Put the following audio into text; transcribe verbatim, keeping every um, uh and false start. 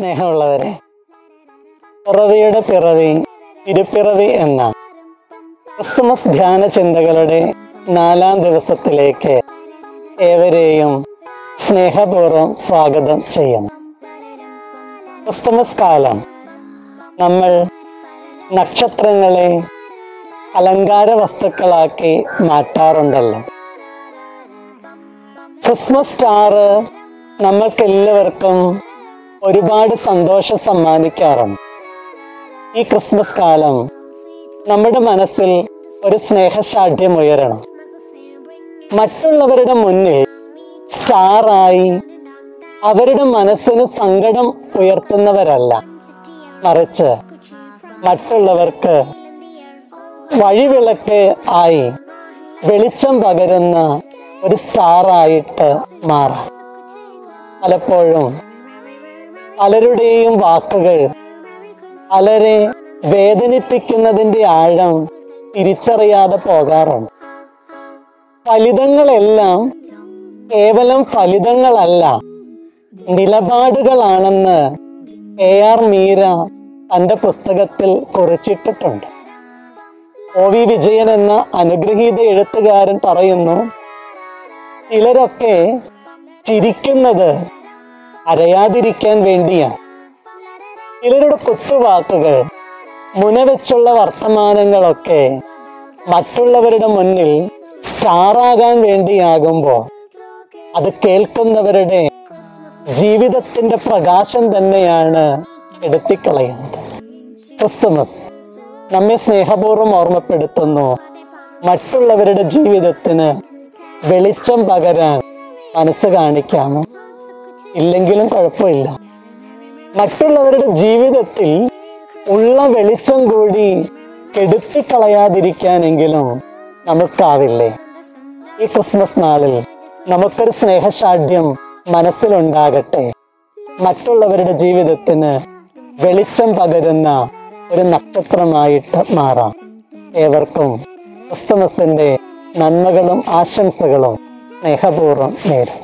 സ്നേഹമുള്ളവരെ, പിറവിയുടെ പിറവി തിരുപ്പിറവി എന്ന ക്രിസ്തുമസ് ധ്യാന ചിന്തകളുടെ നാലാം ദിവസത്തിലേക്ക് ഏവരെയും സ്നേഹപൂർവ്വം സ്വാഗതം ചെയ്യുന്നു. ക്രിസ്തുമസ് കാലം നമ്മൾ നക്ഷത്രങ്ങളെ അലങ്കാര വസ്തുക്കളാക്കി മാറ്റാറുണ്ടല്ലോ. ക്രിസ്മസ് സ്റ്റാറ് നമ്മൾക്കെല്ലാവർക്കും ഒരുപാട് സന്തോഷം സമ്മാനിക്കാറുണ്ട്. ഈ ക്രിസ്മസ് കാലം നമ്മുടെ മനസ്സിൽ ഒരു സ്നേഹശാഠ്യം ഉയരണം. മറ്റുള്ളവരുടെ മുന്നിൽ സ്റ്റാറായി അവരുടെ മനസ്സിന് സങ്കടം ഉയർത്തുന്നവരല്ല, മറിച്ച് മറ്റുള്ളവർക്ക് വഴിവിളക്ക് ആയി വെളിച്ചം പകരുന്ന ഒരു സ്റ്റാറായിട്ട് മാറാം. പലപ്പോഴും പലരുടെയും വാക്കുകൾ പലരെ വേദനിപ്പിക്കുന്നതിൻ്റെ ആഴം തിരിച്ചറിയാതെ പോകാറുണ്ട്. ഫലിതങ്ങളെല്ലാം കേവലം ഫലിതങ്ങളല്ല, നിലപാടുകളാണെന്ന് എ ആർ മീര തൻ്റെ പുസ്തകത്തിൽ കുറിച്ചിട്ടിട്ടുണ്ട്. ഒ വി വിജയൻ എന്ന അനുഗ്രഹീത എഴുത്തുകാരൻ പറയുന്നു, ചിലരൊക്കെ ചിരിക്കുന്നത് അരയാതിരിക്കാൻ വേണ്ടിയാണ്. ചിലരുടെ കുത്തുവാക്കുകൾ, മുനവെച്ചുള്ള വർത്തമാനങ്ങളൊക്കെ മറ്റുള്ളവരുടെ മുന്നിൽ സ്റ്റാറാകാൻ വേണ്ടിയാകുമ്പോൾ അത് കേൾക്കുന്നവരുടെ ജീവിതത്തിന്റെ പ്രകാശം തന്നെയാണ് എടുത്തിക്കളയുന്നത്. ക്രിസ്തുമസ് നമ്മെ സ്നേഹപൂർവ്വം ഓർമ്മപ്പെടുത്തുന്നു, മറ്റുള്ളവരുടെ ജീവിതത്തിന് വെളിച്ചം പകരാൻ മനസ്സ് കാണിക്കാമോ? ഇല്ലെങ്കിലും കുഴപ്പമില്ല. മറ്റുള്ളവരുടെ ജീവിതത്തിൽ ഉള്ള വെളിച്ചം കൂടി കെടുത്തിക്കളയാതിരിക്കാനെങ്കിലും നമുക്കാവില്ലേ? ഈ ക്രിസ്മസ് നാളിൽ നമുക്കൊരു സ്നേഹശാഠ്യം മനസ്സിലുണ്ടാകട്ടെ. മറ്റുള്ളവരുടെ ജീവിതത്തിന് വെളിച്ചം പകരുന്ന ഒരു നക്ഷത്രമായിട്ട് മാറാം. ഏവർക്കും ക്രിസ്തുമസിന്റെ നന്മകളും ആശംസകളും സ്നേഹപൂർവ്വം നേരും.